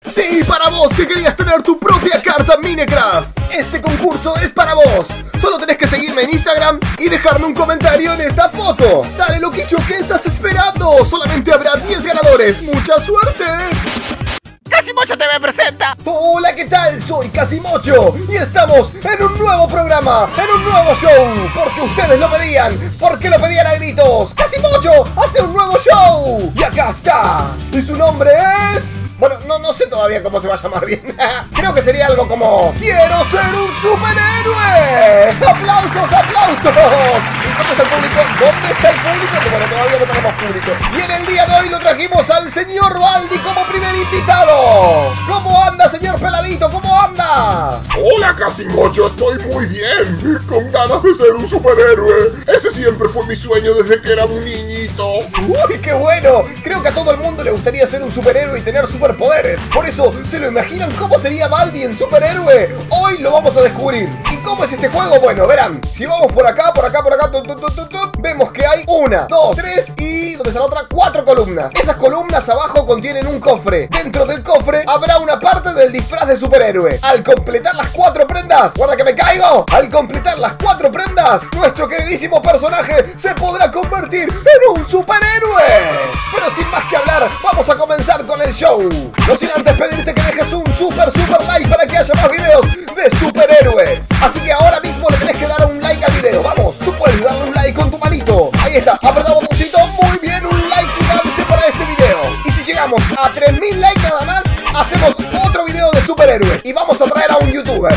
Sí, para vos que querías tener tu propia carta Minecraft. Este concurso es para vos. Solo tenés que seguirme en Instagram y dejarme un comentario en esta foto. Dale, loquicho, ¿qué estás esperando? Solamente habrá 10 ganadores. ¡Mucha suerte! Casimocho TV presenta. Hola, ¿qué tal? Soy Casimocho y estamos en un nuevo programa, en un nuevo show, porque ustedes lo pedían, porque lo pedían a gritos. Casimocho hace un nuevo show y acá está. Y su nombre es... Bueno, no sé todavía cómo se va a llamar bien. Creo que sería algo como... ¡Quiero ser un superhéroe! ¡Aplausos, aplausos! ¿Y dónde está el público? ¿Dónde está el público? Que bueno, todavía no tenemos público. Y en el día de hoy lo trajimos al señor Baldi como primer invitado. ¿Cómo anda, señor Peladito? ¿Cómo anda? Hola, Casimocho, estoy muy bien. Con ganas de ser un superhéroe. Ese siempre fue mi sueño desde que era un niñito. ¡Uy, qué bueno! Creo que a todo el mundo le gustaría ser un superhéroe y tener superpoderes. Por eso, ¿se lo imaginan cómo sería Baldi en superhéroe? Hoy lo vamos a descubrir. ¿Y cómo es este juego? Bueno, verán. Si vamos por acá, vemos que hay 1, 2, 3 y... ¿dónde está la otra? 4 columnas. Esas columnas abajo contienen un cofre. Dentro del cofre habrá una parte del disfraz de superhéroe. Al completar las 4 prendas... ¡Guarda que me caigo! Al completar las 4 prendas, nuestro queridísimo personaje se podrá convertir en un superhéroe. Pero sin más que hablar, vamos a comenzar con el show. No sin antes pedirte que dejes un super like para que haya más videos de superhéroes. Así que ahora mismo le tenés que dar un like al video. Vamos, tú puedes darle un like con tu manito. Ahí está, apretá el botoncito. Muy bien, un like gigante para este video. Y si llegamos a 3000 likes nada más, hacemos otro video de superhéroes y vamos a traer a un youtuber.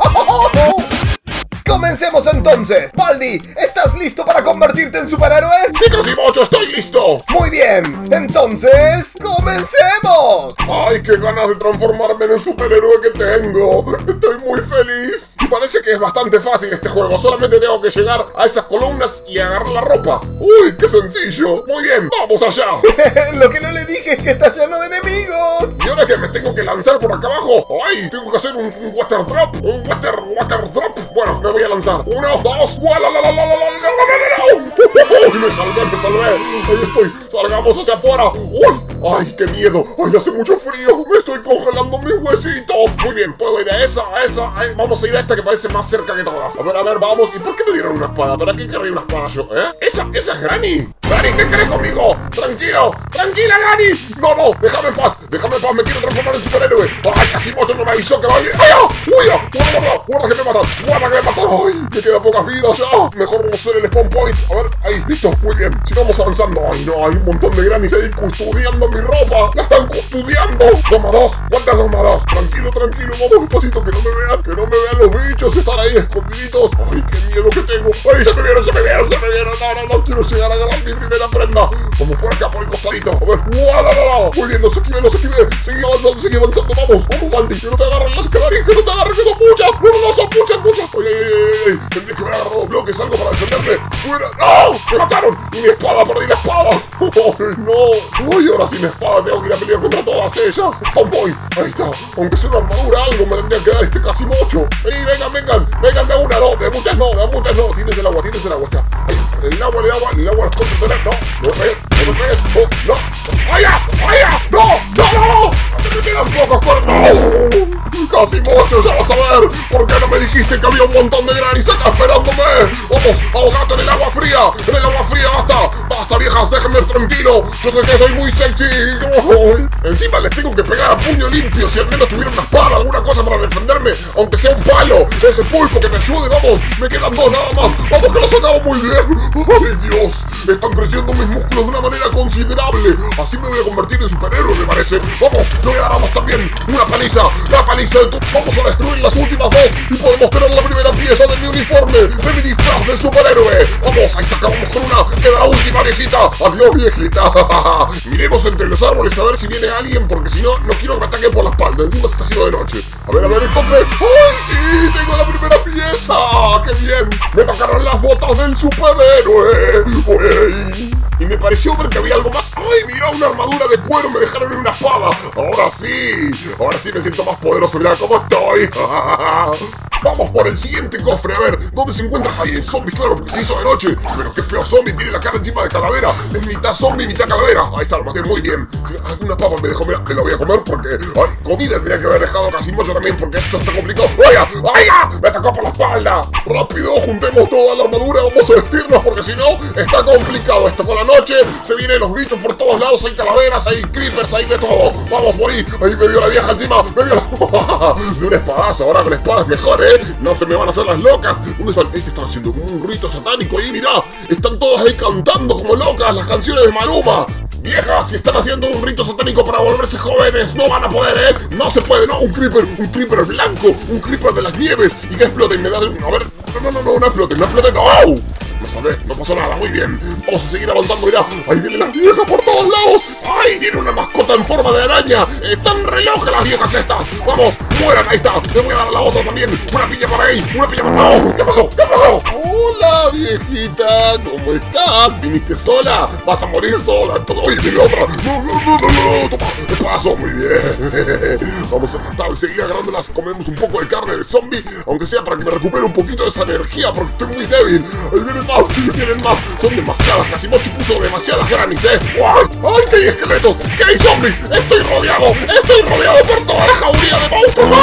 Comencemos entonces. Baldi, ¿estás listo para convertirte en superhéroe? Sí, Casimocho, estoy listo. Muy bien, entonces comencemos. Ay, qué ganas de transformarme en el superhéroe que tengo. Estoy muy feliz. Y parece que es bastante fácil este juego. Solamente tengo que llegar a esas columnas y agarrar la ropa. Uy, qué sencillo. Muy bien, vamos allá. Lo que no le dije es que está lleno de enemigos. ¿Y ahora que me tengo que lanzar por acá abajo? Ay, tengo que hacer un water drop. Un water drop. Bueno, me voy a lanzar. 1, 2. Me salvé. Ahí estoy. Salgamos hacia afuera. Uy, ay, qué miedo. Ay, hace mucho frío. Me estoy congelando mis huesitos. Muy bien, puedo ir a esa. Ay, vamos a ir a esta que parece más cerca que todas. A ver, vamos. ¿Y por qué me dieron una espada? ¿Para qué querría una espada yo? Esa es Granny. Granny, ¿qué querés conmigo? Tranquila, Granny. No, déjame en paz. Me quiero transformar en superhéroe. Ay, Casimocho no me avisó que va a ir. ¡Ay, guarda que me matan! ¡Ay, me quedan pocas vidas ya! Mejor vamos a hacer el spawn point. A ver, ahí, listo, muy bien. Sigamos avanzando. Ay, no, hay un montón de Grannies ahí custodiando mi ropa. ¡La están custodiando! 2 más 2. ¿Cuántas 2 más 2? Tranquilo. Vamos despacito, que no me vean los bichos. Están ahí escondiditos. Ay, qué miedo que tengo. Ay, se me vieron. No quiero llegar a agarrar mi primera prenda. Vamos por acá, por el costadito. A ver, muy bien, no se esquive. Sigue avanzando, vamos, Baldi. Que no te agarren las Grannies, que son muchas. No, son muchas. Ay. Tendré que haber agarrado bloques, algo para defenderme. ¡Fuera! ¡No! ¡Me mataron! ¡Y mi espada! ¡Perdí la espada! ¡Ay, no! ¡Ay, ahora sí mi espada! Tengo que ir a pelear contra todas ellas. ¡Voy! Ahí está. Aunque sea una armadura, algo me tendría que dar este Casimocho. ¡Ey, vengan! De una, no. De muchas no. Tienes el agua. Está. Ahí. El agua. Las cosas de no me pegues. No. ¡Ay, ya! ¡No! ¡Me quedan pocos cuernos! Casimocho, ya vas a ver. ¿Por qué no me dijiste que había un montón de Grannies acá esperándome? Vamos, ahogate en el agua fría. Basta, viejas, déjenme tranquilo. Yo sé que soy muy sexy. Encima les tengo que pegar a puño limpio. Si al menos tuviera una espada, alguna cosa para defenderme, aunque sea un palo. Ese pulpo que me ayude, vamos. Me quedan 2 nada más. Vamos, que los acabo muy bien. Ay, Dios, están creciendo mis músculos de una manera considerable. Así me voy a convertir en superhéroe, me parece. Vamos, le voy a dar a vos también una paliza. La paliza de tu... Vamos a destruir las últimas 2 y podemos tener la primera pieza de mi uniforme, de mi disfraz de superhéroe. Vamos, ahí está, acabamos con una. Queda la última, viejita. Adiós, viejita. Miremos entre los árboles a ver si viene alguien, porque si no, no quiero que me ataquen por la espalda. Encima se está haciendo de noche. A ver, el cofre. ¡Ay, sí! Tengo la primera pieza. ¡Qué bien! Me tocaron las botas del superhéroe. ¡Uy! Y me pareció ver que había algo más. ¡Ay, mira! Una armadura de cuero. Me dejaron en una espada. Ahora sí me siento más poderoso. Mira cómo estoy. Vamos por el siguiente cofre. A ver, ¿dónde se encuentra? Ay, el zombie, claro, porque se hizo de noche. Pero qué feo zombie. Tiene la cara encima de calavera. Es mitad zombie, mitad calavera. Ahí está, lo maté muy bien. Una papa me dejó. Mira, me la voy a comer porque... Ay, Comida tendría que haber dejado Casimocho también, porque esto está complicado. ¡Oiga! ¡Oiga! ¡Me atacó por la espalda! ¡Rápido! Juntemos toda la armadura, vamos a vestirnos, porque si no, está complicado esto. Con la noche se vienen los bichos por todos lados, hay calaveras, hay creepers, hay de todo. Vamos por ahí. Ahí me vio la vieja encima, me vio la... de un espadazo, ahora con la espada es mejor, no se me van a hacer las locas. ¿Dónde están? ¿Qué están haciendo? Como un rito satánico ahí, mirá. Están todas ahí cantando como locas las canciones de Maluma. Viejas, si están haciendo un rito satánico para volverse jóvenes, no van a poder, No se puede, no, un creeper blanco, un creeper de las nieves, y que exploten, me da... A ver, no exploten, no. Me salvé, no pasó nada, muy bien. Vamos a seguir avanzando, mirá. Ahí vienen las viejas por todos lados. ¡Ay, tiene una mascota en forma de araña! ¡Están re locas las viejas estas! ¡Vamos, mueran! Ahí está, le voy a dar a la otra también. Una piña para ahí, una piña para... ¡No! ¿Qué pasó? Hola, viejita, ¿cómo estás? ¿Viniste sola? ¿Vas a morir sola? ¡Oye, viene la otra! ¡No! ¡Toma! ¿Qué pasó? Muy bien. Vamos a tratar de seguir agarrándolas. Comemos un poco de carne de zombie, aunque sea para que me recupere un poquito de esa energía, porque estoy muy débil. Ahí vienen más, son demasiadas. Casimocho puso demasiadas granis, ¡ay, que hay esqueletos! ¡Que hay zombies! ¡Estoy rodeado por toda la jauría de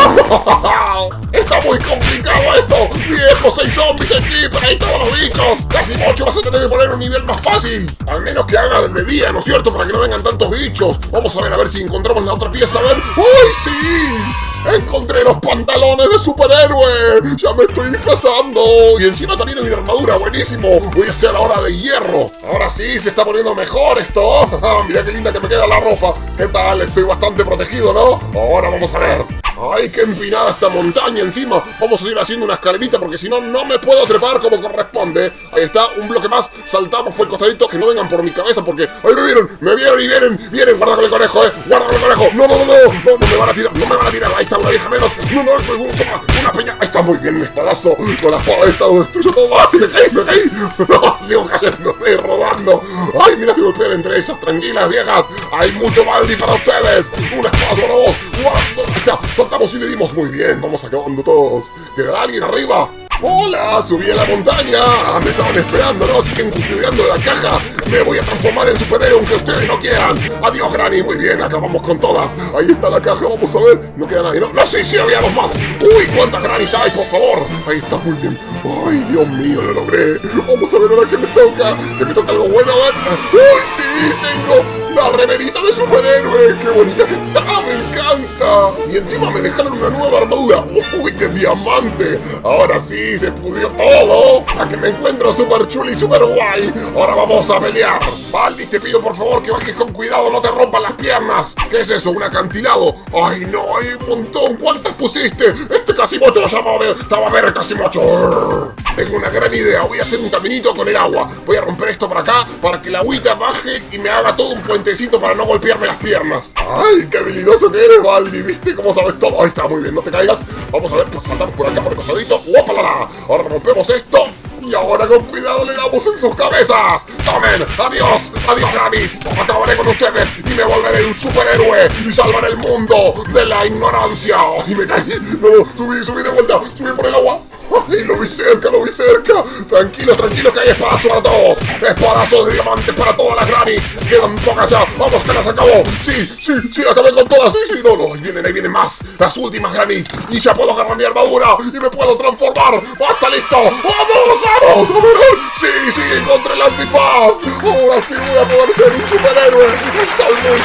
monstruos! Está muy complicado esto. Viejos, hay zombies, hay creepers, hay todos los bichos. Casimocho, vas a tener que poner un nivel más fácil, al menos que haga de día, ¿no es cierto? Para que no vengan tantos bichos. Vamos a ver si encontramos la otra pieza. A ver. ¡Ay, sí! ¡Encontré los pantalones de superhéroe! ¡Ya me estoy disfrazando! Y encima también en mi armadura, buenísimo. Voy a hacer ahora de hierro. Ahora sí, se está poniendo mejor esto. Mira qué linda que me queda la ropa. ¿Qué tal? Estoy bastante protegido, ¿no? Ahora vamos a ver. ¡Ay, qué empinada esta montaña encima! Vamos a seguir haciendo una escalerita porque si no, no me puedo trepar como corresponde. Ahí está, un bloque más. Saltamos por el costadito, que no vengan por mi cabeza porque... ¡Ay, me vieron y vienen! ¡Guarda con el conejo, ¡Guarda con el conejo! ¡No me van a tirar! Ahí está una vieja menos. ¡No! Toma, una peña. Ahí está, muy bien, mi espadazo. Con la espada esta lo destruyo todo. ¡Ay, me caí! No, sigo cayéndome, rodando. ¡Ay, mira, se golpean entre ellas! Tranquilas, viejas. Hay mucho Baldi para ustedes. Una espada para vos. Ahí está, soltamos y le dimos. Muy bien, vamos acabando todos. ¿Quedará alguien arriba? ¡Hola! ¡Subí a la montaña! Me estaban esperando, ¿no? Siguen custodiando la caja. Me voy a transformar en superhéroe aunque ustedes no quieran. ¡Adiós, Granny! Muy bien, acabamos con todas. Ahí está la caja, vamos a ver. No queda nadie, ¿no? ¡No, sí, había dos más! ¡Uy, cuántas Grannies hay, por favor! Ahí está, muy bien. ¡Ay, Dios mío, lo logré! Vamos a ver ahora qué me toca. Que me toca algo bueno, a ver. ¡Uy, sí! Tengo la remerita de superhéroe. ¡Qué bonita que está! ¡Me encanta! Y encima me dejaron una nueva armadura. ¡Uy, de diamante! Ahora sí, se pudrió todo. A que me encuentro súper chuli y súper guay. Ahora vamos a pelear. Baldi, te pido por favor que bajes con cuidado, no te rompan las piernas. ¿Qué es eso? ¿Un acantilado? ¡Ay, no! Hay un montón. ¿Cuántas pusiste? Este Casimocho lo llama a ver Casimocho. Tengo una gran idea. Voy a hacer un caminito con el agua. Voy a romper esto por acá para que la agüita baje y me haga todo un puentecito para no golpearme las piernas. ¡Ay, qué habilidoso que eres, Baldi! ¿Viste cómo sabes todo? Ahí está, muy bien, no te caigas. Vamos a ver, pues saltamos por acá por el costadito. ¡Guapalala! Ahora rompemos esto. Y ahora con cuidado le damos en sus cabezas. ¡Tomen! ¡Adiós! ¡Adiós, Grannies! Acabaré con ustedes y me volveré un superhéroe y salvaré el mundo de la ignorancia. ¡Y me caí! ¡No! ¡Subí de vuelta! ¡Subí por el agua! ¡Ay, lo vi cerca! Tranquilos, que hay espacio para todos. Espadazos de diamantes para todas las Grannies. Quedan pocas ya. ¡Vamos, que las acabó! ¡Sí! ¡Acabé con todas! ¡Sí! ¡No! Ahí vienen más. Las últimas Grannies. Y ya puedo agarrar mi armadura y me puedo transformar. ¡Basta, listo! ¡Vamos! ¡A ver! ¡Sí! ¡Encontré el antifaz! Ahora sí voy a poder ser un superhéroe. ¡Estoy muy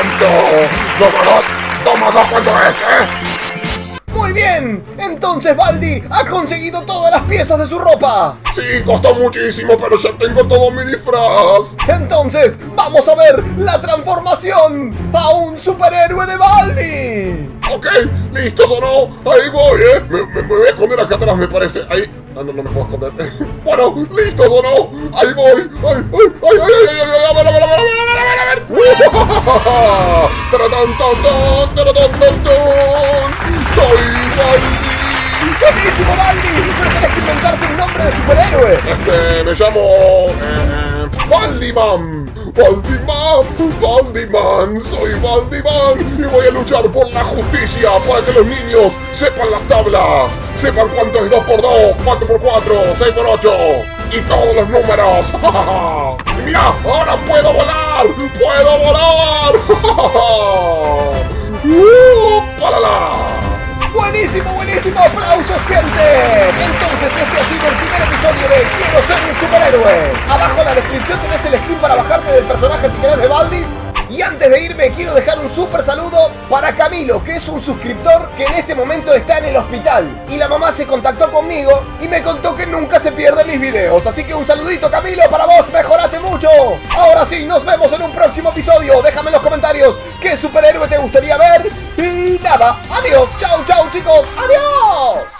contento! ¡Toma dos! ¿Cuánto es, ¡Muy bien! Entonces Baldi ha conseguido todas las piezas de su ropa. Sí, costó muchísimo, pero ya tengo todo mi disfraz. Entonces, vamos a ver la transformación a un superhéroe de Baldi. Ok, ¿listos o no? Ahí voy, Me voy a esconder acá atrás, me parece. Ahí. No me puedo esconder. Bueno, ¿listos o no? Ahí voy. ¡Ay! A ver. ¡Soy Baldi! ¡Buenísimo, Baldi! Pero tenés que inventarte un nombre de superhéroe. Me llamo... Baldiman. Soy Baldiman y voy a luchar por la justicia para que los niños sepan las tablas, sepan cuánto es 2×2, 4×4, 6×8 y todos los números. Y mira, ahora puedo volar. ¡Muchísimos aplausos, gente! Entonces este ha sido el primer episodio de Quiero ser un superhéroe. Abajo en la descripción tenés el skin para bajarte del personaje si querés de Valdis. Y antes de irme quiero dejar un súper saludo para Camilo, que es un suscriptor que en este momento está en el hospital. Y la mamá se contactó conmigo y me contó que nunca se pierden mis videos. Así que un saludito, Camilo, para vos, mejorate mucho. Ahora sí, nos vemos en un próximo episodio. Déjame en los comentarios qué superhéroe te gustaría ver. Y nada, adiós, chau, chau chicos, adiós.